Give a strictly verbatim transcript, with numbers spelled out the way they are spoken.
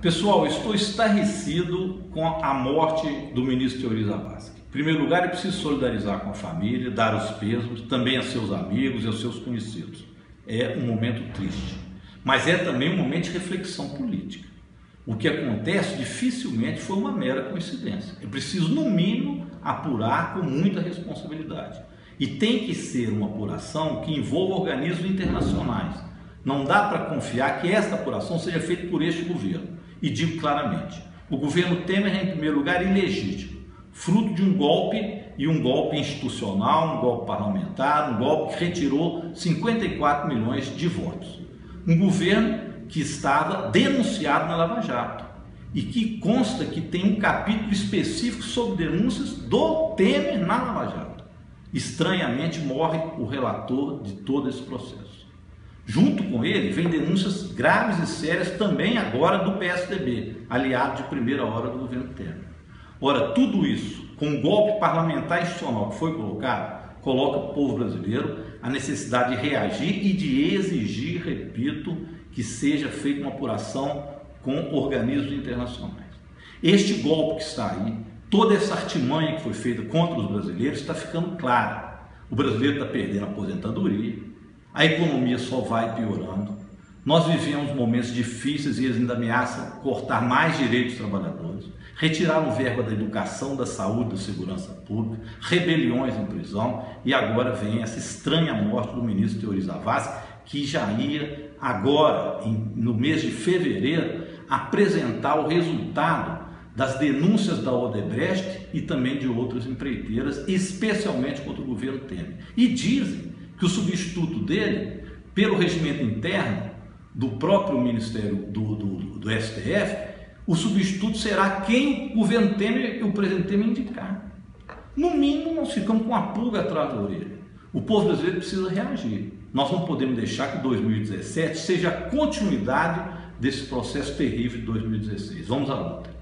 Pessoal, estou estarrecido com a morte do ministro Teori Zavascki. Em primeiro lugar, é preciso solidarizar com a família, dar os pesos, também a seus amigos e aos seus conhecidos. É um momento triste, mas é também um momento de reflexão política. O que acontece dificilmente foi uma mera coincidência. É preciso, no mínimo, apurar com muita responsabilidade. E tem que ser uma apuração que envolva organismos internacionais. Não dá para confiar que esta apuração seja feita por este governo. E digo claramente, o governo Temer é, em primeiro lugar, ilegítimo, fruto de um golpe, e um golpe institucional, um golpe parlamentar, um golpe que retirou cinquenta e quatro milhões de votos. Um governo que estava denunciado na Lava Jato e que consta que tem um capítulo específico sobre denúncias do Temer na Lava Jato. Estranhamente morre o relator de todo esse processo. Junto com ele, vem denúncias graves e sérias também agora do P S D B, aliado de primeira hora do governo Temer. Ora, tudo isso, com o golpe parlamentar institucional que foi colocado, coloca o povo brasileiro a necessidade de reagir e de exigir, repito, que seja feita uma apuração com organismos internacionais. Este golpe que está aí, toda essa artimanha que foi feita contra os brasileiros está ficando clara. O brasileiro está perdendo a aposentadoria, a economia só vai piorando, nós vivemos momentos difíceis e eles ainda ameaçam cortar mais direitos dos trabalhadores, retiraram verba da educação, da saúde, da segurança pública, rebeliões em prisão e agora vem essa estranha morte do ministro Teori Zavascki, que já ia agora, em, no mês de fevereiro, apresentar o resultado das denúncias da Odebrecht e também de outras empreiteiras, especialmente contra o governo Temer. E dizem que o substituto dele, pelo regimento interno do próprio Ministério do, do, do S T F, o substituto será quem o governo Temer e o presidente Temer indicar. No mínimo, nós ficamos com a pulga atrás da orelha. O povo brasileiro precisa reagir. Nós não podemos deixar que dois mil e dezessete seja a continuidade desse processo terrível de dois mil e dezesseis. Vamos à luta.